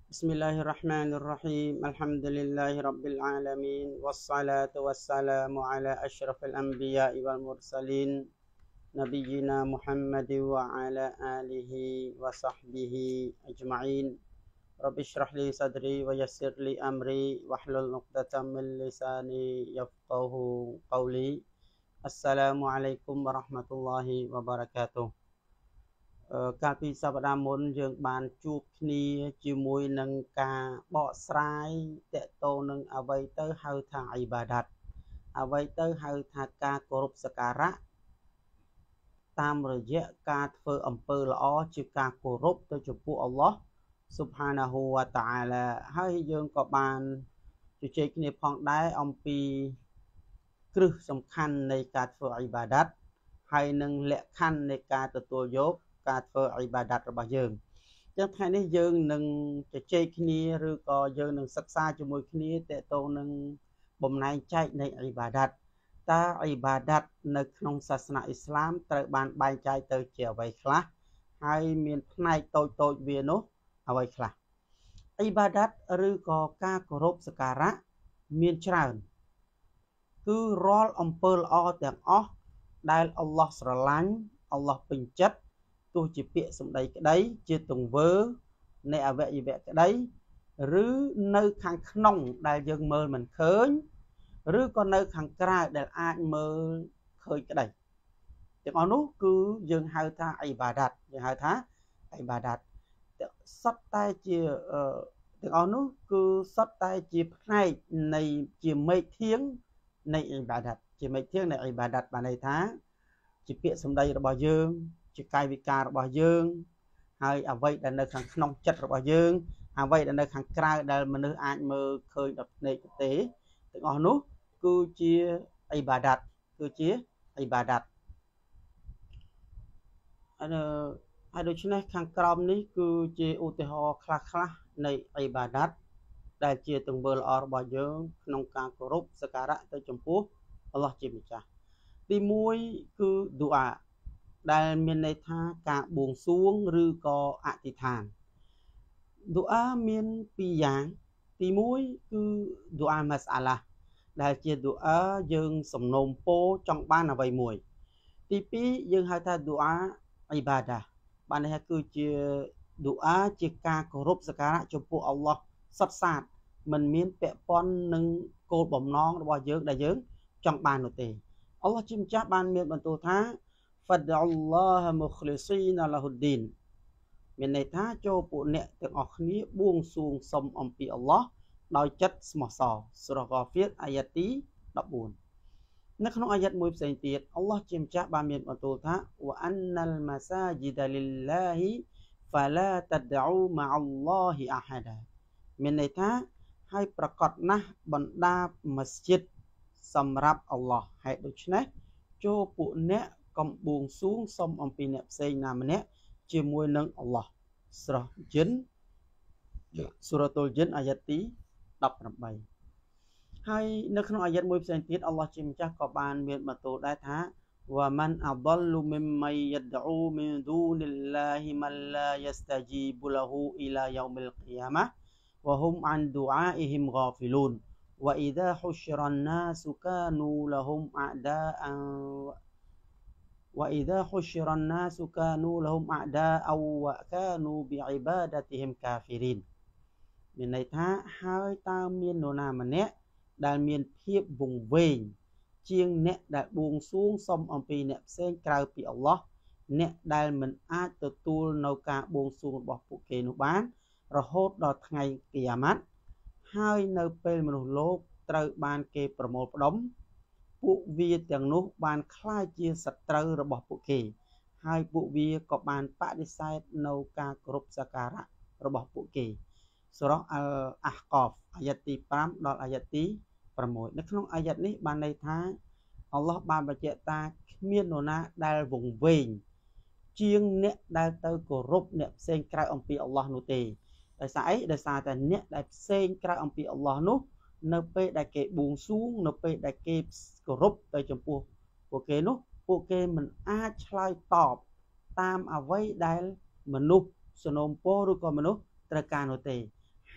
بسم الله الرحمن الرحيم الحمد لله رب العالمين والصلاة والسلام على أشرف الأنبياء والمرسلين نبينا محمد وعلى آله وصحبه أجمعين رب اشرح لي صدري ويسر لي أمري واحلل عقدة من لساني يفقه قولي السلام عليكم ورحمة الله وبركاته កាលពីសប្តាហ៍មុនយើងបានជួបគ្នាជាមួយនឹងការបកស្រាយតកតងនឹងអ្វីទៅហៅថាអ៊ីបាដាតអ្វីទៅហៅថាការគោរពសក្ការៈតាមរយៈការធ្វើអំពើល្អជាការគោរពទៅចំពោះអល់ឡោះស៊ុបហានាហ៊ូវតាអាឡាហើយយើងក៏បានជជែកគ្នាផងដែរអំពីគ្រឹះសំខាន់នៃការធ្វើអ៊ីបាដាតហើយនឹងលក្ខខណ្ឌនៃការទទួលយកការធ្វើអ៊ីបាដាតរបស់យើងចឹងថ្ងៃនេះយើងនឹងជជែកគ្នាឬក៏យើងនឹងសិក្សាជាមួយគ្នាតកតងនឹងបំណែកចែកនៃអ៊ីបាដាតតើអ៊ីបាដាតនៅក្នុងសាសនាអ៊ីស្លាមត្រូវបានបែងចែកទៅជាអ្វីខ្លះហើយមានផ្នែកតូចៗវានោះអ្វីខ្លះអ៊ីបាដាតឬក៏ការគោរពសក្ការៈមានច្រើនគឺរាល់អំពើល្អទាំងអស់ដែលអល់ឡោះស្រឡាញ់អល់ឡោះពេញចិត្តទោះជាពាក្យសម្ដីក្តីជាទង្វើនៃអវយវៈក្តីឬនៅខាងក្នុងដែលយើងមើលមិនឃើញឬក៏នៅខាងក្រៅដែលអាចមើលឃើញក្តីទាំងអស់នោះគឺយើងហៅថាអ៊ីបាដាតយើងហៅថាអ៊ីបាដាតសុទ្ធតែជាទាំងអស់នោះគឺសុទ្ធតែជាផ្នែកនៃជាមេឃធាងនៃអ៊ីបាដាតជាមេឃធាងនៃអ៊ីបាដាតបានន័យថាជាពាក្យសម្ដីរបស់យើងជាកាយវិការរបស់យើងហើយអ្វីដែលនៅខាងក្នុងចិត្តរបស់យើងអ្វីដែលនៅខាងក្រៅដែលមនុស្សអាចមើលឃើញដល់ភ្នែកទេទាំងអស់នោះគឺជាអ៊ីបាដាតគឺជាអ៊ីបាដាតហើយដូច្នេះខាងក្រោមនេះគឺជាឧទាហរណ៍ខ្លះៗនៃអ៊ីបាដាតដែលជាទង្វើល្អរបស់យើងក្នុងការគោរពសក្ការៈទៅចំពោះអល់ឡោះជាម្ចាស់ទី1គឺឌូអាដែលមានន័យថាការបួងសួងឬក៏អធិដ្ឋានឌូអាមានពីរយ៉ាងទី1គឺឌូអាម៉ាសាឡាដែលជាឌូអាយើងសំណូមពរចង់បានអ្វីមួយទី2យើងហៅថាឌូអាអ៊ីបាដាបានន័យថាគឺជាឌូអាជាការគោរពសក្ការៈចំពោះអល់ឡោះសុទ្ធសាធមិនមានពាក់ព័ន្ធនឹងគោលបំណងរបស់យើងដែលយើងចង់បាននោះទេអល់ឡោះជាម្ចាស់បានមានបន្ទូលថា فَادْعُوا مُخْلِصِينَ لَهُ الدِّينَ មានន័យថាចូលពួកអ្នកទាំងអស់គ្នាបួងសួងសុំអំពីអល់ឡោះដោយចិត្តស្មោះសរសូរ៉ាហ្គាហ្វៀរអាយ៉ាទី14នៅក្នុងអាយ៉ាតមួយផ្សេងទៀតអល់ឡោះជាម្ចាស់បានមានបន្ទូលថាវ៉ាអានណាល់ម៉ាសាជីដលិលឡាហ៊ីហ្វាឡាតដអ៊ូម៉ាអល់ឡោហ៊ីអាហាដាមានន័យថាហើយប្រកាសណាស់បណ្ដាមស្ជីតសម្រាប់អល់ឡោះហើយដូច្នេះចូលពួកអ្នកកំបួងសួងសុំអំពីអ្នកផ្សេងណាម្នាក់ជាមួយនឹងអល់ឡោះស្រះជីនសូរ៉ាតុលជីនអាយ៉ាតទី18ហើយនៅក្នុងអាយ៉ាតមួយផ្សេងទៀតអល់ឡោះជាម្ចាស់ក៏បានមានបន្ទូលដែរថាវ៉ាម៉ាន់អដលមីមៃយដអ៊ូមីនឌូនិលឡាហ៊ីម៉ាឡាយស្តាជីប៊ូឡហ៊ូអ៊ីឡាយ៉ូមិលक़ីយ៉ាម៉ាវ៉ាហ៊ុមអានឌូអាអ៊ីហ៊ីមហ្គាហ្វីលូនវ៉ាអ៊ីដាហ៊ុស្រនណាសកានូលហ៊ុមអដាអាوإذا حشر الناس كانوا لهم أعداء وكانوا بعبادتهم كافرين មានន័យថាហើយតើមាននរណាម្នាក់ដែលមានភាពវង្វេងជាងអ្នកដែលបួងសួងសុំអំពីអ្នកផ្សេងក្រៅពីអល់ឡោះអ្នកដែលមិនអាចទទួលនៅការបួងសួងរបស់ពួកគេនោះបានរហូតដល់ថ្ងៃគីយ៉ាម៉ាត់ហើយនៅពេលមនុស្សលោកត្រូវបានគេប្រមូលផ្ដុំពួកវាទាំងនោះបានក្លាយជាសត្រូវរបស់ពួកគេហើយពួកវាក៏បានបដិសេធនៅការគោរពសក្ការៈរបស់ពួកគេសូរ៉ាអលអាហ្កាហ្វអាយ៉ាតទី5ដល់អាយ៉ាតទី6នៅក្នុងអាយ៉ាតនេះបានន័យថាអល់ឡោះបានបញ្ជាក់ថាគ្មាននរណាដែលវង្វេងជាងអ្នកដែលទៅគោរពអ្នកផ្សេងក្រៅអំពីអល់ឡោះនោះទេដោយសារអីដោយសារតែអ្នកដែលផ្សេងក្រៅអំពីអល់ឡោះនោះនៅពេលដែលគេបួងសួងនៅពេលដែលគេគោរពទៅចំពោះពួកគេនោះពួកគេមិនអាចឆ្លើយតបតាមអ្វីដែលមនុស្សសនំពោឬក៏មនុស្សត្រូវការនោះទេ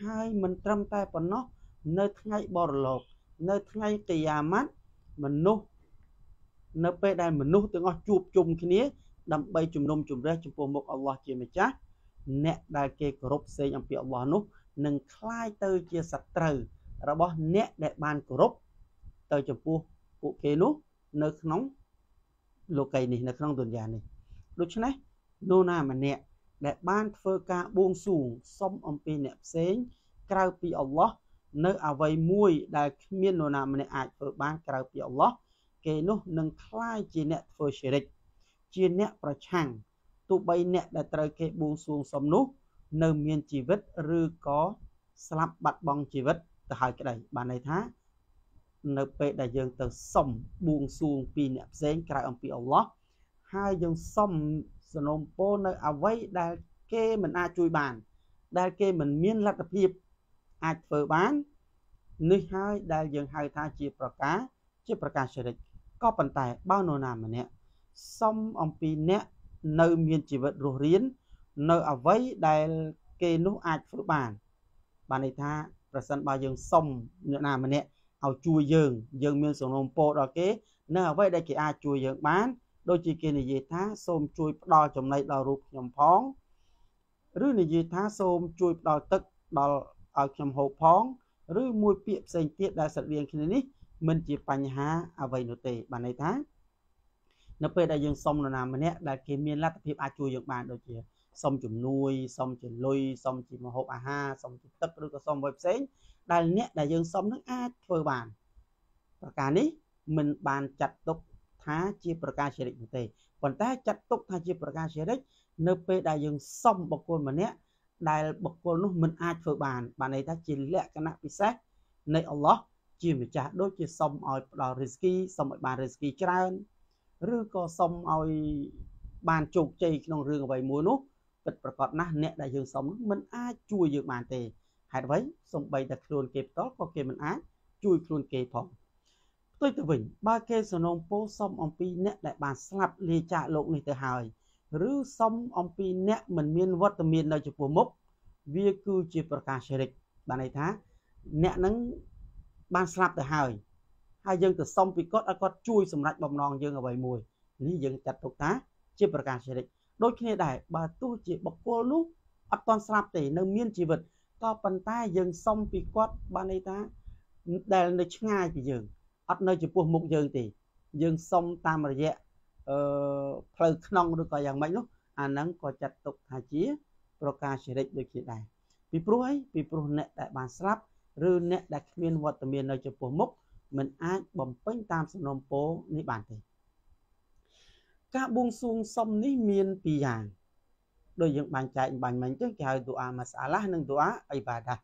ហើយមិនត្រឹមតែប៉ុណ្ណោះនៅថ្ងៃបរលោកនៅថ្ងៃកិយាម៉ាត់មនុស្សនៅពេលដែលមនុស្សទាំងអស់ជួបជុំគ្នាដើម្បីជំនុំជម្រះចំពោះមុខអល់ឡោះជាម្ចាស់អ្នកដែលគេគោរពផ្សេងអំពីអល់ឡោះនោះនឹងคล้ายទៅជាសត្រូវរបស់អ្នកដែលបានគោរពទៅចំពោះពួកគេនោះនៅក្នុងលោកីនេះនៅក្នុងទុនយ៉ានេះដូច្នេះនរណាម្នាក់ដែលបានធ្វើការបួងសួងសុំអំពីអ្នកផ្សេងក្រៅពីអល់ឡោះនៅអ្វីមួយដែលគ្មាននរណាម្នាក់អាចធ្វើបានក្រៅពីអល់ឡោះគេនោះនឹងคล้ายជាអ្នកធ្វើឈិរិកជាអ្នកប្រឆាំងទោះបីអ្នកដែលត្រូវគេបួងសួងសុំនោះនៅមានជីវិតឬក៏ស្លាប់បាត់បង់ជីវិតទៅហើយក្តីបានន័យថានៅពេលដែលយើងទៅសុំបួងសួងពីអ្នកផ្សេងក្រៅអំពីអល់ឡោះហើយយើងសុំសនំពោនៅអ្វីដែលគេមិនអាចជួយបានដែលគេមិនមានលទ្ធភាពអាចធ្វើបាននេះហើយដែលយើងហៅថាជាប្រការឈិរិកក៏ប៉ុន្តែបើនរណាម្នាក់សុំអំពីអ្នកនៅមានជីវិតរស់រាននៅអ្វីដែលគេនោះអាចធ្វើបានន័យថាប្រសិនបើយើងសុំអ្នកណាម្នាក់ឲ្យជួយយើងមានសំណូមពរដល់គេនៅអ្វីដែលគេអាចជួយយើងបានដូចជាគេនិយាយថាសូមជួយផ្ដល់ចំណីដល់រូបខ្ញុំផងឬនិយាយថាសូមជួយផ្ដល់ទឹកដល់ឲ្យខ្ញុំហូបផងឬមួយពាក្យផ្សេងទៀតដែលស្រដៀងគ្នានេះមិនជាបញ្ហាអ្វីនោះទេបានន័យថានៅពេលដែលយើងសុំនរណាម្នាក់ដែលគេមានលទ្ធភាពអាចជួយយើងបានដូចជាសុំជំនួយសុំជាលុយសុំជាម្ហូបអាហារសុំជាទឹកឬក៏សុំអ្វីផ្សេងដែលអ្នកដែលយើងសុំនឹងអាចធ្វើបានប្រការនេះមិនបានចាត់ទុកថាជាប្រការឈិរិកនោះទេប៉ុន្តែចាត់ទុកថាជាប្រការឈិរិកនៅពេលដែលយើងសុំបុគ្គលម្នាក់ដែលបុគ្គលនោះមិនអាចធ្វើបានន័យថាជាលក្ខណៈពិសេសនៃអល់ឡោះជាម្ចាស់ដូចជាសុំឲ្យផ្ដល់រីស្គីសុំឲ្យបានរីស្គីច្រើនឬក៏សុំឲ្យបានជោគជ័យក្នុងរឿងអ្វីមួយនោះពិតប្រាកដណាស់អ្នកដែលយើងសុំមិនអាចជួយយើងបានទេហេតុអ្វីសូម្បីតែខ្លួនគេផ្ទាល់ក៏គេមិនអាចជួយខ្លួនគេផងផ្ទុយទៅវិញបើគេសនំពោសុំអំពីអ្នកដែលបានស្លាប់លាចាកលោកនេះទៅហើយឬសុំអំពីអ្នកមិនមានវត្តមាននៅចំពោះមុខវាគឺជាប្រការឈិរិកបានន័យថាអ្នកនឹងបានស្លាប់ទៅហើយយើងទៅសុំពីគាត់ឲ្យគាត់ជួយសម្រេចបំណងយើងអ្វីមួយនេះយើងចាត់ទុកថាជាប្រការឈិរិកដូចគ្នាដែរបើទោះជាបុគ្គលនោះអត់ទាន់ស្លាប់ទេនៅមានជីវិតក៏ប៉ុន្តែយើងសុំពីគាត់បានន័យថាដែលនៅឆ្ងាយពីយើងអត់នៅចំពោះមុខយើងទេយើងសុំតាមរយៈផ្លូវក្នុងឬក៏យ៉ាងម៉េចនោះអាហ្នឹងក៏ចាត់ទុកថាជាប្រការឈិរិកដូចគ្នាដែរពីព្រោះអីពីព្រោះអ្នកដែលបានស្លាប់ឬអ្នកដែលគ្មានវត្តមាននៅចំពោះមុខមិនអាចបំពេញតាមសំណូមពរនេះបានទេការបួងសួងសុំនេះមានពីរយ៉ាងដោយយើងបាញ់ចែកបាញ់មិញទៅគេហៅទូអាម៉ាសាឡានិងទូអាអ៊ីបាដា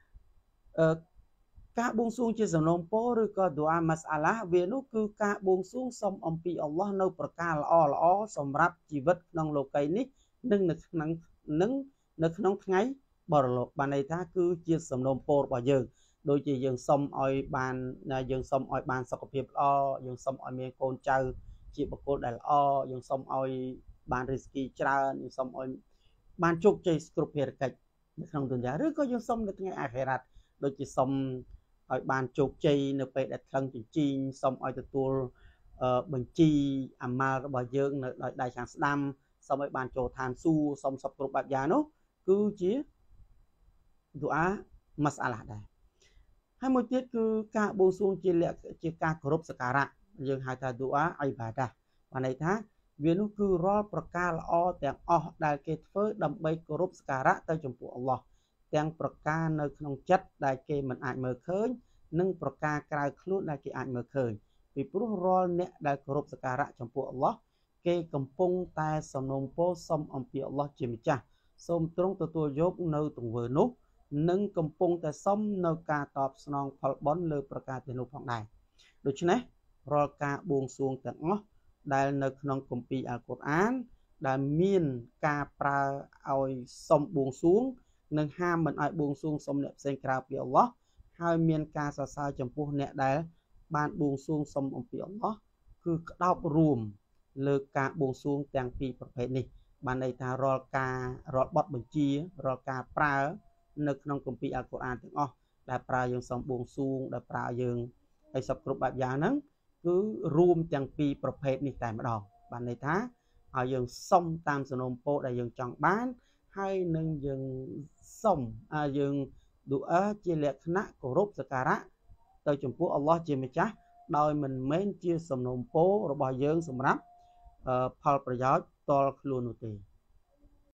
ការបួងសួងជាសំណូមពរឬក៏ទូអាម៉ាសាឡាវានោះគឺការបួងសួងសុំអំពីអល់ឡោះនៅប្រការល្អសម្រាប់ជីវិតក្នុងលោកីយ៍នេះនិងនៅក្នុងថ្ងៃបរលោកបានន័យថាគឺជាសំណូមពររបស់យើងដូចជាយើងសុំឲ្យបានសុខភាពល្អយើងសុំឲ្យមានកូនចៅជាបុគ្គលដែលល្អយើងសុំឲ្យបានរីស្គីច្រើនយើងសុំឲ្យបានជោគជ័យគ្រប់ភារកិច្ចនៅក្នុងទុនយ៉ាឬក៏យើងសុំនៅថ្ងៃអាខិរ៉ាត់ដូចជាសុំឲ្យបានជោគជ័យនៅពេលដែលថ្លឹងជញ្ជីងសុំឲ្យទទួលបញ្ជីអាម៉ាល់របស់យើងនៅដោយដៃខាងស្ដាំសុំឲ្យបានចូលឋានសួគ៌សុំសពគ្រប់បែបយ៉ាងនោះគឺជាទូអាម៉ាសាឡាដែរហើយមួយទៀតគឺការបួងសួងជាការគោរពសក្ការៈយើងហៅថាទូអាអ៊ីបាដាបានន័យថាវានោះគឺរាល់ប្រការល្អទាំងអស់ដែលគេធ្វើដើម្បីគោរពសក្ការៈទៅចំពោះអល់ឡោះទាំងប្រការនៅក្នុងចិត្តដែលគេមិនអាចមើលឃើញនិងប្រការក្រៅខ្លួនដែលគេអាចមើលឃើញពីព្រោះរាល់អ្នកដែលគោរពសក្ការៈចំពោះអល់ឡោះគេកំពុងតែសំណូមពរសុំអំពីអល់ឡោះជាម្ចាស់សូមទ្រង់ទទួលយកនៅទង្វើនោះនិងកំពុងតែសុំនៅការតបស្នងផលបុណ្យលើប្រការទាំងនោះផងដែរដូច្នេះរាល់ការបួងសួងទាំងអស់ដែលនៅក្នុងគម្ពីរអល់កុរអានដែលមានការប្រើឲ្យសុំបួងសួងនិងហាមមិនឲ្យបួងសួងសុំអ្នកផ្សេងក្រៅពីអល់ឡោះហើយមានការសរសើរចំពោះអ្នកដែលបានបួងសួងសុំអំពីអល់ឡោះគឺក្តោបរួមលើការបួងសួងទាំងពីរប្រភេទនេះបានន័យថារាល់បទបញ្ជារាល់ការប្រើនៅក្នុងគម្ពីរអល់កុរអានទាំងអស់ដែលប្រើយើងសំបួងសួងដែលប្រើយើងហើយសពគ្រប់បែបយ៉ាងហ្នឹងគឺរួមទាំងពីរប្រភេទនេះតែម្ដងបានន័យថាឲ្យយើងសុំតាមសំណូមពរដែលយើងចង់បានហើយនឹងយើងសុំយើងឌូអឺជាលក្ខណៈគោរពសក្ការៈទៅចំពោះអល់ឡោះជាម្ចាស់ដោយមិនមែនជាសំណូមពររបស់យើងសម្រាប់ផលប្រយោជន៍ផ្ទាល់ខ្លួននោះទេ